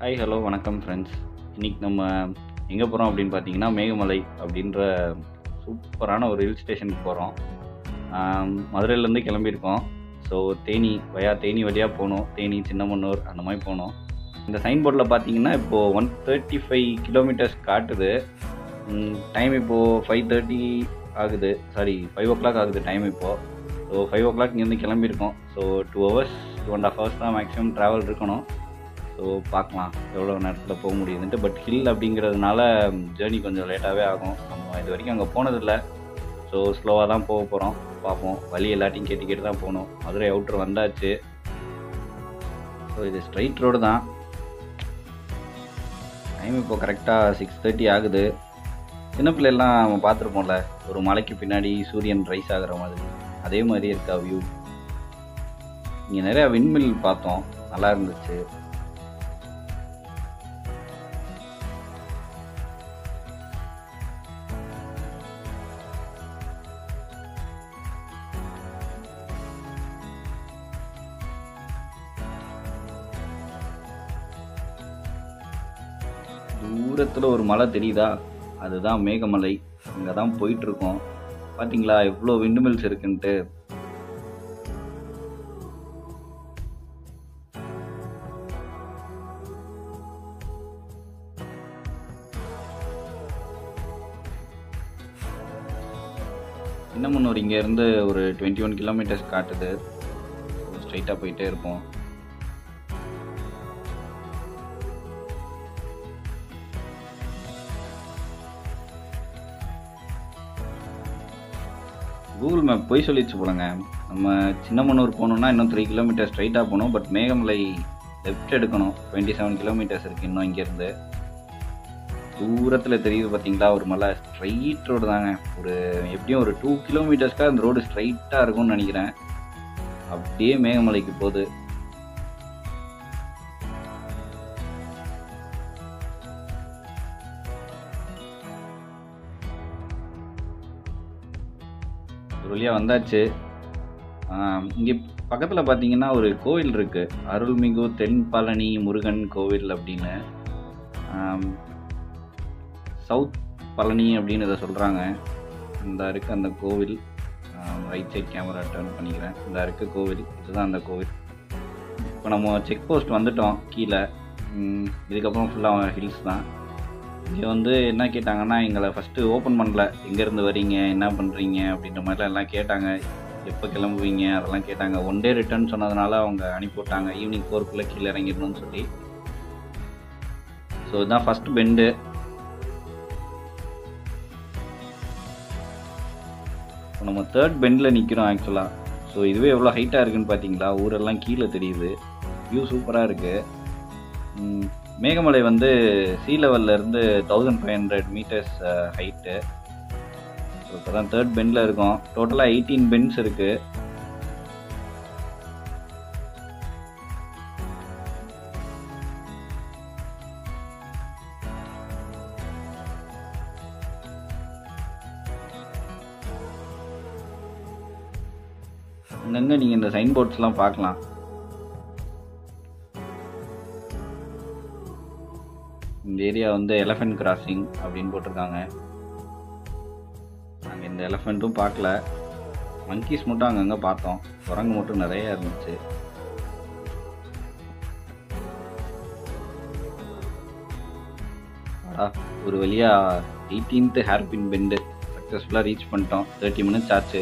Hi hello வணக்கம் friends. இன்றைக்கி நம்ம எங்கே போகிறோம் அப்படின்னு பார்த்தீங்கன்னா மேகமலை அப்படின்ற சூப்பரான ஒரு ஹில் ஸ்டேஷனுக்கு போகிறோம். மதுரையிலேருந்து கிளம்பியிருக்கோம். ஸோ தேனி வழியாக போகணும். தேனி, சின்னமன்னூர் அந்த மாதிரி போகணும். இந்த சைன் போர்டில் பார்த்தீங்கன்னா இப்போது 135 கிலோமீட்டர்ஸ் காட்டுது. டைம் இப்போது 5:30 ஆகுது, 5 o'clock ஆகுது டைம் இப்போது. ஸோ 5 o'clock இங்கேருந்து கிளம்பியிருக்கோம். ஸோ 2 hours 2.5 hours தான் மேக்ஸிமம் ட்ராவல் இருக்கணும். ஸோ பார்க்கலாம் எவ்வளோ நேரத்தில் போக முடியுதுன்ட்டு. பட் ஹில் அப்படிங்கிறதுனால ஜேர்னி கொஞ்சம் லேட்டாகவே ஆகும். நம்ம இது வரைக்கும் அங்கே போனதில்லை. ஸோ ஸ்லோவாக தான் போக போகிறோம். பார்ப்போம். வழி எல்லாத்தையும் கேட்டு தான் போகணும். மதுரை அவுட்ரு வந்தாச்சு. ஸோ இது ஸ்ட்ரைட் ரோடு தான். டைம் இப்போ கரெக்டாக 6:30 ஆகுது. சின்ன பிள்ளைலாம் நம்ம பார்த்துருப்போம்ல, ஒரு மலைக்கு பின்னாடி சூரியன் ரைஸ் ஆகிற மாதிரி, அதே மாதிரி இருக்கா வியூ. இங்கே நிறையா விண்மில் பார்த்தோம், நல்லா இருந்துச்சு. தூரத்தில் ஒரு மலை தெரியுதா, அதுதான் மேகமலை. அங்கே தான் போயிட்டுருக்கோம். பார்த்தீங்களா எவ்வளோ விண்டு மில்ஸ் இருக்குன்ட்டு. சின்னமன்னூர் இங்கேருந்து ஒரு 21 கிலோமீட்டர்ஸ் காட்டுது. ஸ்ட்ரைட்டாக போயிட்டே இருப்போம். கூகுள் மேப் போய் சொல்லிச்சு போலங்க. நம்ம சின்னமன்னூர் போகணுன்னா இன்னும் 3 கிலோமீட்டர் ஸ்ட்ரைட்டாக போகணும். பட் மேகமலை லெஃப்ட் எடுக்கணும். 27 கிலோமீட்டர்ஸ் இருக்குது இன்னும் இங்கேருந்து. தூரத்தில் தெரியுது பார்த்தீங்களா ஒரு மலை. ஸ்ட்ரைட் ரோடு தாங்க. ஒரு எப்படியும் ஒரு 2 கிலோமீட்டர்ஸ்க்காக அந்த ரோடு ஸ்ட்ரைட்டாக இருக்கும்னு நினைக்கிறேன். அப்படியே மேகமலைக்கு போகுது. ஒரு வழியாக வந்தாச்சு. இங்கே பக்கத்தில் பார்த்தீங்கன்னா ஒரு கோவில் இருக்குது, அருள்மிகு தென்பழனி முருகன் கோவில் அப்படின்னு. சவுத் பழனி அப்படின்னு இதை சொல்கிறாங்க. இந்த இருக்குது அந்த கோவில். ரைட் சைட் கேமரா டர்ன் பண்ணிக்கிறேன். இந்த இருக்குது கோவில், இதுதான் அந்த கோவில். இப்போ நம்ம செக் போஸ்ட் வந்துட்டோம் கீழே. இதுக்கப்புறம் ஃபுல்லாக ஹில்ஸ் தான். இங்கே வந்து என்ன கேட்டாங்கன்னா, எங்களை ஃபஸ்ட்டு ஓப்பன் பண்ணல, எங்கேருந்து வரீங்க, என்ன பண்ணுறீங்க அப்படின்ற மாதிரிலாம் எல்லாம் கேட்டாங்க. எப்போ கிளம்புவீங்க அதெல்லாம் கேட்டாங்க. 1 day ரிட்டர்ன் சொன்னதுனால அவங்க அனுப்பிவிட்டாங்க, ஈவினிங் 4 கீழே இறங்கிடணும்னு சொல்லி. ஸோ இதுதான் ஃபஸ்ட் பெண்டு. இப்போ நம்ம 3rd பெண்டில் நிற்கிறோம் ஆக்சுவலாக. ஸோ இதுவே எவ்வளோ ஹைட்டாக இருக்குதுன்னு பார்த்தீங்களா, ஊரெல்லாம் கீழே தெரியுது. வியூ சூப்பராக இருக்குது. மேகமலை வந்து சீ லெவல்லேருந்து 1500 மீட்டர்ஸ் ஹைட்டு. ஸோ இப்போ தான் 3rd பெண்டில் இருக்கோம். டோட்டலாக 18 பெண்ட்ஸ் இருக்குது. அங்கங்கே நீங்கள் இந்த சைன் போர்ட்ஸ்லாம் பார்க்கலாம். இந்த ஏரியா வந்து எலஃபென்ட் கிராசிங் அப்படின்னு போட்டிருக்காங்க. நாங்கள் இந்த எலஃபெண்ட்டும் பார்க்கல. மங்கீஸ் மட்டும் அங்கங்கே பார்த்தோம். குரங்கு மட்டும் நிறையா இருந்துச்சு. ஒரு வழியாக 18th ஹேர்பின் பெண்டு சக்ஸஸ்ஃபுல்லாக ரீச் பண்ணிட்டோம். 30 minutes ஆச்சு.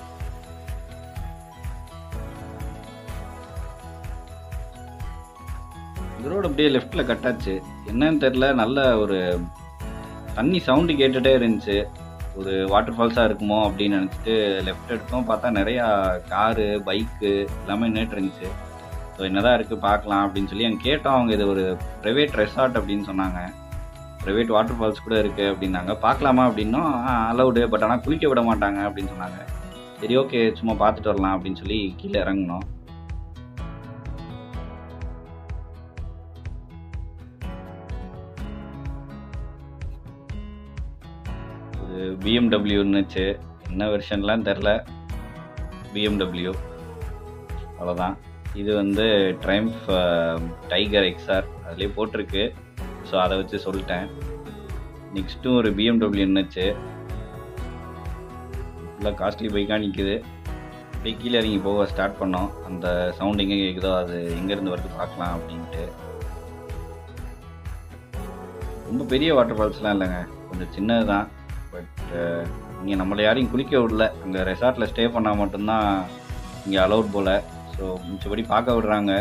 இந்த ரோடு அப்படியே லெஃப்டில் கட்டாச்சு. என்னன்னு தெரில, நல்ல ஒரு தண்ணி சவுண்டு கேட்டுகிட்டே இருந்துச்சு. ஒரு வாட்டர் ஃபால்ஸாக இருக்குமோ அப்படின்னு நினச்சிட்டு லெஃப்ட் எடுத்தோம். பார்த்தா நிறையா காரு, பைக்கு எல்லாமே நின்றுட்டு இருந்துச்சு. ஸோ என்னதான் இருக்குது பார்க்கலாம் அப்படின்னு சொல்லி அங்கே கேட்டோம். அவங்க இது ஒரு ப்ரைவேட் ரெசார்ட் அப்படின்னு சொன்னாங்க. ப்ரைவேட் வாட்டர் ஃபால்ஸ் கூட இருக்குது அப்படின்னாங்க. பார்க்கலாமா அப்படின்னும் அலவுடு, பட் ஆனால் குளிக்க விட மாட்டாங்க அப்படின்னு சொன்னாங்க. சரி ஓகே, சும்மா பார்த்துட்டு வரலாம் அப்படின்னு சொல்லி கீழே இறங்கினோம். BMW இருந்துச்சு. என்ன வெர்ஷன்லாம் தெரில. BMW அவ்வளோதான். இது வந்து ட்ரைம்ஃப் டைகர் XR அதுலேயே போட்டிருக்கு. ஸோ அதை வச்சு சொல்லிட்டேன். நெக்ஸ்ட்டும் ஒரு BMW நின்றுச்சு. ஃபுல்லாக காஸ்ட்லி பைக்காக நிற்குது. அப்படியே கீழே இறங்கி போக ஸ்டார்ட் பண்ணோம். அந்த சவுண்ட் எங்கே கேட்குதோ அது எங்கேருந்து வருது பார்க்கலாம் அப்படின்ட்டு. ரொம்ப பெரிய வாட்டர் ஃபால்ஸ்லாம் இல்லைங்க, கொஞ்சம் சின்னது தான். பட் இங்கே நம்மளை யாரையும் குளிக்க விடல. அங்கே ரெசார்ட்டில் ஸ்டே பண்ணால் மட்டும்தான் இங்கே அலௌட் போல். ஸோ மிச்சபடி பார்க்க விடுறாங்க.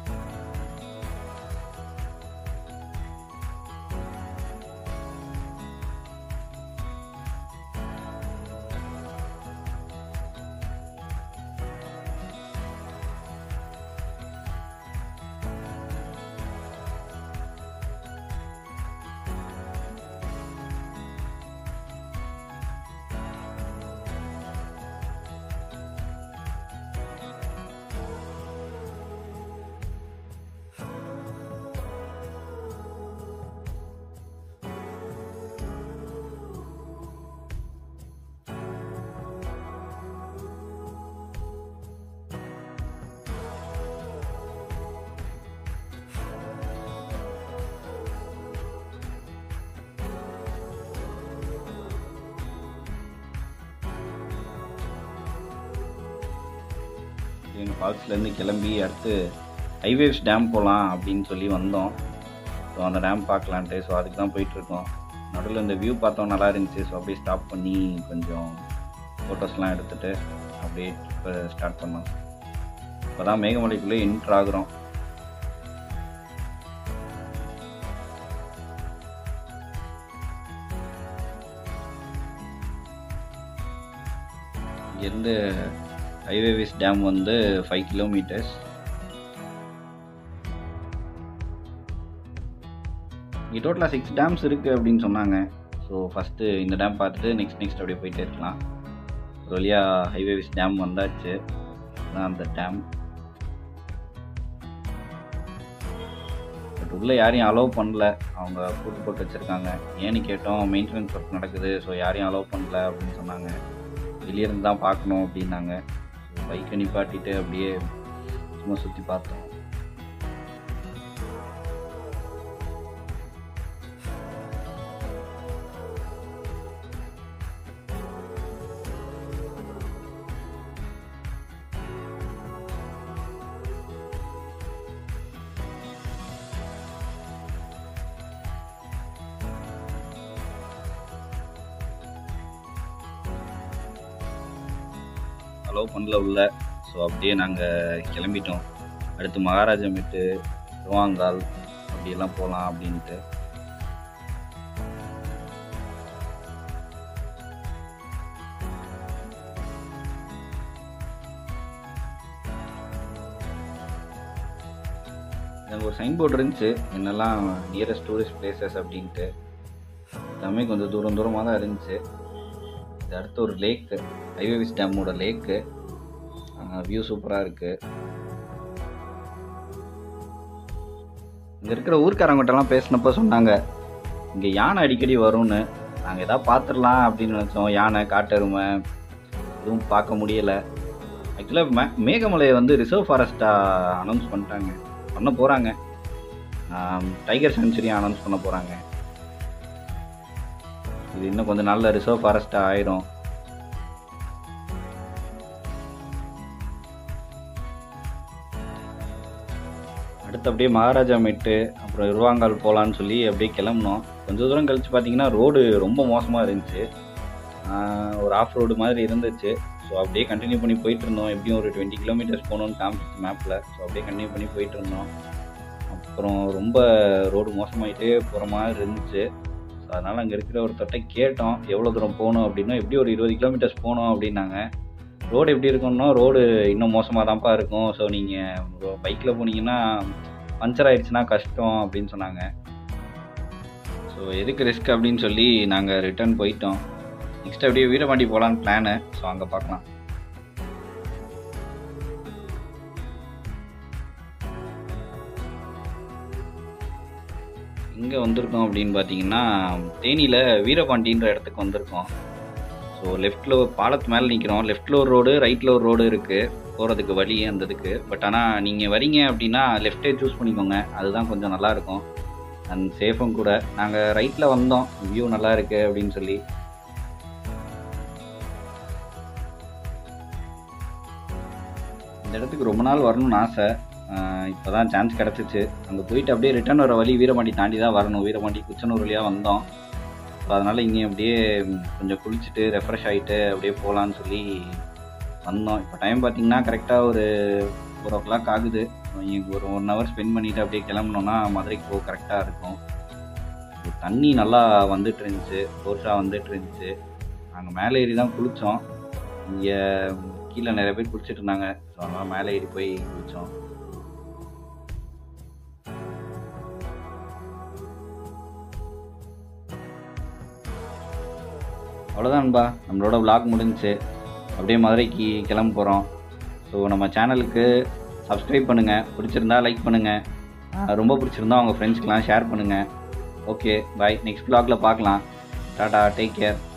எங்கள் ஃபால்ஸ்லேருந்து கிளம்பி அடுத்து ஹைவேவ்ஸ் டேம் போகலாம் அப்படின்னு சொல்லி வந்தோம். ஸோ அந்த டேம் பார்க்கலான்ட்டு. ஸோ அதுக்கு தான் போயிட்டுருக்கோம். நடுவில் இந்த வியூ பார்த்தோம், நல்லா இருந்துச்சு. ஸோ அப்படியே ஸ்டாப் பண்ணி கொஞ்சம் ஃபோட்டோஸ்லாம் எடுத்துகிட்டு அப்படியே ட்ரிப்பை ஸ்டார்ட் பண்ணோம். இப்போ தான் மேகமலைக்குள்ளே என்ட்ரு ஆகுறோம். இங்கேருந்து ஹைவேவிஸ் டேம் வந்து 5 கிலோமீட்டர்ஸ். இங்கே டோட்டலாக 6 டேம்ஸ் இருக்குது அப்படின்னு சொன்னாங்க. ஸோ ஃபஸ்ட்டு இந்த டேம் பார்த்துட்டு நெக்ஸ்ட் அப்படியே போயிட்டே இருக்கலாம். ஒரு வழியாக ஹைவேவிஸ் டேம் வந்தாச்சு. அதுதான் அந்த டேம். பட் உள்ளே யாரையும் அலோவ் பண்ணல. அவங்க பூட்டு போட்டு வச்சுருக்காங்க. ஏன்னு கேட்டோம், மெயின்டெனன்ஸ் ஒர்க் நடக்குது. ஸோ யாரையும் அலோவ் பண்ணல அப்படின்னு சொன்னாங்க. வெளியேருந்து தான் பார்க்கணும் அப்படின்னாங்க. பைக்கை நிப்பாட்டிட்டு அப்படியே சும்மா சுற்றி பார்த்தோம். அலோவ் பண்ணல உள்ள. ஸோ அப்படியே நாங்கள் கிளம்பிட்டோம். அடுத்து மகாராஜாமேட்டு, ருவாங்கால் அப்படியெல்லாம் போகலாம் அப்படின்ட்டு. அங்கே ஒரு சைன் போர்டு இருந்துச்சு, என்னெல்லாம் நியரஸ்ட் டூரிஸ்ட் பிளேசஸ் அப்படின்ட்டு. எல்லாமே கொஞ்சம் தூரமாக தான் இருந்துச்சு. இது அடுத்து ஒரு லேக்கு, ஹைவேவிஸ் டேமோட லேக்கு. வியூ சூப்பராக இருக்குது. இங்கே இருக்கிற ஊர்க்காரங்கிட்டலாம் பேசினப்போ சொன்னாங்க, இங்கே யானை அடிக்கடி வரும்னு. நாங்கள் எதாவது பார்த்துடலாம் அப்படின்னு நினச்சோம். யானை, காட்டெருமை எதுவும் பார்க்க முடியலை. ஆக்சுவலாக மேகமலையை வந்து ரிசர்வ் ஃபாரஸ்ட்டாக அனௌன்ஸ் பண்ண போகிறாங்க. டைகர் சென்ச்சுரியாக அனௌன்ஸ் பண்ண போகிறாங்க. இது இன்னும் கொஞ்சம் நாளில் ரிசர்வ் ஃபாரஸ்ட்டாக ஆயிரும். அடுத்து அப்படியே மகாராஜாமேட்டு அப்புறம் ருவாங்கால் போகலான்னு சொல்லி அப்படியே கிளம்புனோம். கொஞ்சம் தூரம் கழித்து பார்த்தீங்கன்னா ரோடு ரொம்ப மோசமாக இருந்துச்சு. ஒரு ஆஃப் ரோடு மாதிரி இருந்துச்சு. ஸோ அப்படியே கண்டினியூ பண்ணி போயிட்டு இருந்தோம். எப்படியும் ஒரு 20 கிலோமீட்டர்ஸ் போகணுன்னு காமிச்சிச்சு மேப்பில். ஸோ அப்படியே கண்டினியூ பண்ணி போயிட்டு இருந்தோம். அப்புறம் ரொம்ப ரோடு மோசமாகிட்டே போகிற மாதிரி இருந்துச்சு. ஸோ அதனால் அங்கே இருக்கிற ஒருத்தர்கிட்ட கேட்டோம் எவ்வளோ தூரம் போகணும் அப்படின்னா. எப்படி ஒரு 20 கிலோமீட்டர்ஸ் போகணும் அப்படின்னாங்க. ரோடு எப்படி இருக்குன்னா, ரோடு இன்னும் மோசமாக தான்ப்பா இருக்கும். ஸோ நீங்கள் பைக்கில் போனீங்கன்னா பஞ்சர் ஆகிடுச்சுன்னா கஷ்டம் அப்படின்னு சொன்னாங்க. ஸோ எதுக்கு ரிஸ்க் அப்படின்னு சொல்லி நாங்கள் ரிட்டர்ன் போயிட்டோம். நெக்ஸ்ட் அப்படியே வீரபாண்டி போகலான்னு பிளானு. ஸோ அங்கே பார்க்கலாம். எங்கே வந்திருக்கோம் அப்படின்னு பார்த்தீங்கன்னா, தேனியில் வீரபாண்டின்ற இடத்துக்கு வந்திருக்கோம். ஸோ லெஃப்ட்டில் பாலத்து மேலே நிற்கிறோம். லெஃப்ட்டில் ஒரு ரோடு, ரைட்டில் ஒரு ரோடு இருக்குது. போகிறதுக்கு வழி அந்த இதுக்கு. பட் ஆனால் நீங்கள் வரீங்க அப்படின்னா லெஃப்டே சூஸ் பண்ணிக்கோங்க, அதுதான் கொஞ்சம் நல்லாயிருக்கும் அண்ட் சேஃபும் கூட. நாங்கள் ரைட்டில் வந்தோம், வியூ நல்லா இருக்குது அப்படின்னு சொல்லி. இந்த இடத்துக்கு ரொம்ப நாள் வரணும்னு ஆசை, இப்போ தான் சான்ஸ் கிடச்சிச்சு. அங்கே போயிட்டு அப்படியே ரிட்டர்ன் வர வழி வீரபாண்டி தாண்டி தான் வரணும். வீரபாண்டி குச்சனூர் வழியாக வந்தோம். ஸோ அதனால் இங்கே அப்படியே கொஞ்சம் குளிச்சுட்டு ரெஃப்ரெஷ் ஆகிட்டு அப்படியே போகலான்னு சொல்லி வந்தோம். இப்போ டைம் பார்த்திங்கன்னா கரெக்டாக ஒரு 4 o'clock ஆகுது. இங்கே ஒரு 1 hour ஸ்பெண்ட் பண்ணிவிட்டு அப்படியே கிளம்புனோன்னா மதுரைக்கு போக கரெக்டாக இருக்கும். தண்ணி நல்லா வந்துட்டு இருந்துச்சு, ஃபோர்ஸாக வந்துட்டு இருந்துச்சு. நாங்கள் மேலே ஏறி தான் குளித்தோம். இங்கே கீழே நிறைய பேர் குளிச்சுட்டு இருந்தாங்க. ஸோ அதனால் மேலே ஏறி போய் குளித்தோம். அவ்வளோதான் நண்பா, நம்மளோட vlog முடிஞ்சிச்சு. அப்படியே மதுரைக்கு கிளம்ப போகிறோம். ஸோ நம்ம சேனலுக்கு சப்ஸ்கிரைப் பண்ணுங்கள், பிடிச்சிருந்தா லைக் பண்ணுங்கள், ரொம்ப பிடிச்சிருந்தா உங்கள் ஃப்ரெண்ட்ஸ்க்கெலாம் ஷேர் பண்ணுங்கள். ஓகே பாய், நெக்ஸ்ட் vlogல பார்க்கலாம். Tata, take care.